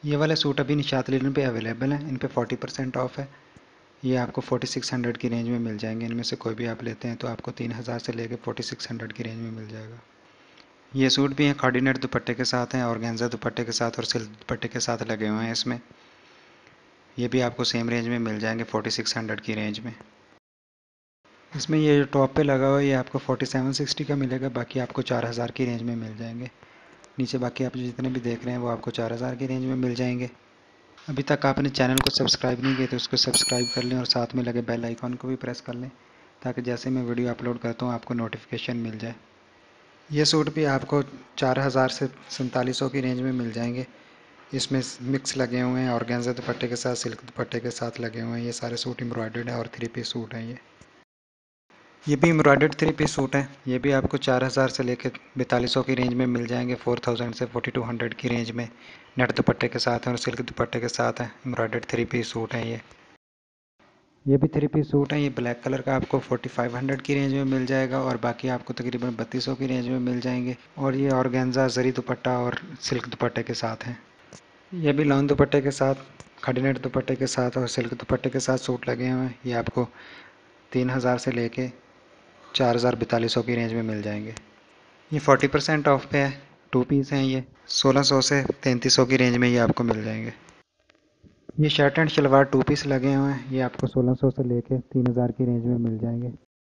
ये वाले सूट अभी निशात लिनन पे अवेलेबल हैं, इन पे 40% ऑफ है। ये आपको 4600 की रेंज में मिल जाएंगे। इनमें से कोई भी आप लेते हैं तो आपको 3000 से लेके 4600 की रेंज में मिल जाएगा। ये सूट भी हैं, कार्डिनेट दुपट्टे के साथ हैं, ऑर्गेन्जा दुपट्टे के साथ और सिल्क दुपट्टे के साथ लगे हुए हैं इसमें। ये भी आपको सेम रेंज में मिल जाएंगे 4600 की रेंज में। इसमें ये जो टॉप पे लगा हुआ है ये आपको 4760 का मिलेगा, बाकी आपको 4000 की रेंज में मिल जाएंगे। नीचे बाकी आप जितने भी देख रहे हैं वो आपको 4000 की रेंज में मिल जाएंगे। अभी तक आपने चैनल को सब्सक्राइब नहीं किया तो उसको सब्सक्राइब कर लें और साथ में लगे बेल आइकॉन को भी प्रेस कर लें, ताकि जैसे मैं वीडियो अपलोड करता हूँ आपको नोटिफिकेशन मिल जाए। ये सूट भी आपको 4000 से 4700 की रेंज में मिल जाएंगे। इसमें मिक्स लगे हुए हैं, ऑर्गेन्जा दुपट्टे के साथ सिल्क दुपट्टे के साथ लगे हुए हैं। ये सारे सूट एम्ब्रॉयडर्ड है और 3 पीस सूट हैं। ये भी एम्ब्रॉयडर्ड 3 पीस सूट है। ये भी आपको 4000 से लेकर 4200 की रेंज में मिल जाएंगे। 4000 से 4200 की रेंज में नेट दुपट्टे के साथ हैं और सिल्क दुपट्टे के साथ हैं। एम्ब्रॉयडर्ड 3 पीस सूट हैं ये भी 3 पीस सूट हैं। ये ब्लैक कलर का आपको 4500 की रेंज में मिल जाएगा और बाकी आपको तकरीबन 3200 की रेंज में मिल जाएंगे। और ये ऑर्गेन्जा जरी दुपट्टा और सिल्क दुपट्टे के साथ हैं। ये भी लॉन दुपट्टे के साथ, खडीनेट दुपट्टे के साथ और सिल्क दुपट्टे के साथ सूट लगे हुए हैं। ये आपको 3000 से लेके 4000-4200 की रेंज में मिल जाएंगे। ये 40% ऑफ पे है, 2 पीस हैं ये। 1600 से 3300 की रेंज में ये आपको मिल जाएंगे। ये शर्ट एंड शलवार 2 पीस लगे हुए हैं। ये आपको 1600 से लेके 3000 की रेंज में मिल जाएंगे।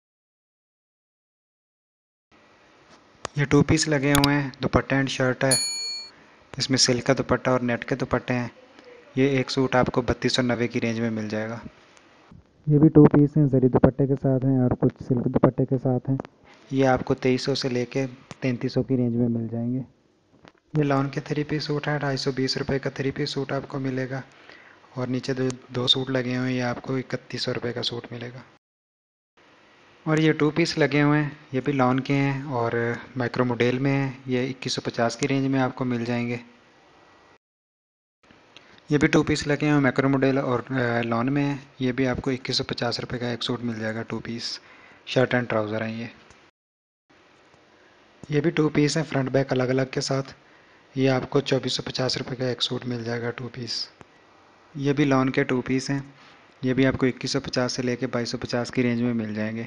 ये 2 पीस लगे हुए हैं, दुपट्टा एंड शर्ट है। इसमें सिल्क का दुपट्टा और नेट के दुपट्टे हैं। ये एक सूट आपको 3290 की रेंज में मिल जाएगा। ये भी 2 पीस हैं, जरी दुपट्टे के साथ हैं और कुछ सिल्क दुपट्टे के साथ हैं। ये आपको 2300 से लेके 3300 की रेंज में मिल जाएंगे। ये लॉन के 3 पीस सूट है, 250 रुपये का 3 पीस सूट आपको मिलेगा। और नीचे दो सूट लगे हुए हैं, ये आपको 3100 रुपये का सूट मिलेगा। और ये 2 पीस लगे हुए हैं, ये भी लॉन के हैं और माइक्रो मॉडल में हैं। ये 2150 की रेंज में आपको मिल जाएंगे। ये भी 2 पीस लगे हैं, मैक्रो मॉडल और लॉन में है। ये भी आपको 2150 रुपये का एक सूट मिल जाएगा। 2 पीस शर्ट एंड ट्राउज़र हैं ये भी 2 पीस हैं, फ्रंट बैक अलग अलग के साथ। ये आपको 2450 रुपये का एक सूट मिल जाएगा 2 पीस। ये भी लॉन के 2 पीस हैं। ये भी आपको 2150 से लेके 2250 की रेंज में मिल जाएंगे।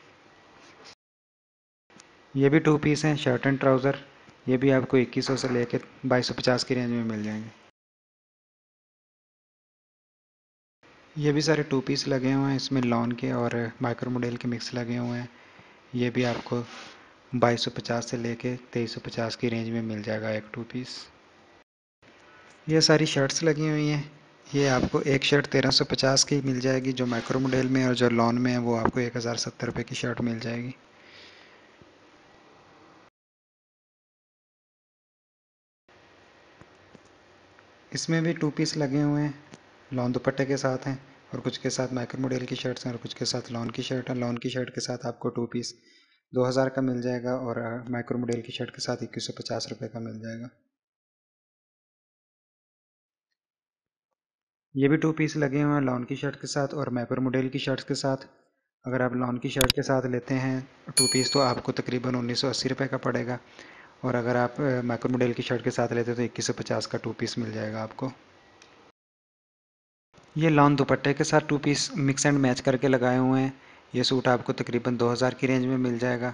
ये भी 2 पीस हैं, शर्ट एंड ट्राउज़र। ये भी आपको 2100 से लेके 2250 की रेंज में मिल जाएंगे। ये भी सारे 2 पीस लगे हुए हैं, इसमें लॉन के और माइक्रो मॉडल के मिक्स लगे हुए हैं। ये भी आपको 2250 से लेके 2350 की रेंज में मिल जाएगा एक 2 पीस। ये सारी शर्ट्स लगी हुई हैं। ये आपको एक शर्ट 1350 की मिल जाएगी जो माइक्रो मॉडल में, और जो लॉन में है वो आपको 1070 रुपये की शर्ट मिल जाएगी। इसमें भी 2 पीस लगे हुए हैं, लॉन दुपट्टे के साथ हैं और कुछ के साथ माइक्रो मॉडल की शर्ट्स हैं और कुछ के साथ लॉन की शर्ट है। लॉन की शर्ट के साथ आपको 2 पीस 2000 का मिल जाएगा और माइक्रो मॉडल की शर्ट के साथ 2150 रुपये का मिल जाएगा। ये भी 2 पीस लगे हुए हैं लॉन की शर्ट के साथ और माइक्रो मॉडल की शर्ट्स के साथ। अगर आप लॉन की शर्ट के साथ लेते हैं 2 पीस तो आपको तकरीबन 1980 रुपये का पड़ेगा। और अगर आप माइक्रो मॉडल की शर्ट के साथ लेते हैं तो 2150 का 2 पीस मिल जाएगा आपको। ये लॉन दुपट्टे के साथ 2 पीस मिक्स एंड मैच करके लगाए हुए हैं। ये सूट आपको तकरीबन 2000 की रेंज में मिल जाएगा।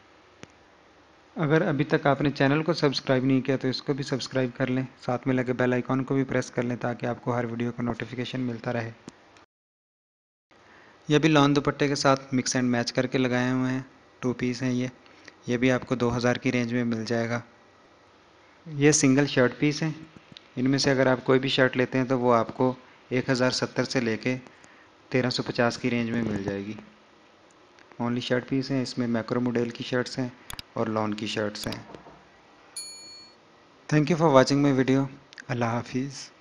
अगर अभी तक आपने चैनल को सब्सक्राइब नहीं किया तो इसको भी सब्सक्राइब कर लें, साथ में लगे बेल आइकॉन को भी प्रेस कर लें ताकि आपको हर वीडियो का नोटिफिकेशन मिलता रहे। ये भी लॉन दुपट्टे के साथ मिक्स एंड मैच करके लगाए हुए हैं, 2 पीस हैं ये भी आपको 2000 की रेंज में मिल जाएगा। ये सिंगल शर्ट पीस हैं। इनमें से अगर आप कोई भी शर्ट लेते हैं तो वो आपको 1070 से लेके 1350 की रेंज में मिल जाएगी। ओनली शर्ट पीस हैं, इसमें मैक्रो मॉडल की शर्ट्स हैं और लॉन की शर्ट्स हैं। Thank you for watching my video. अल्लाह हाफिज़।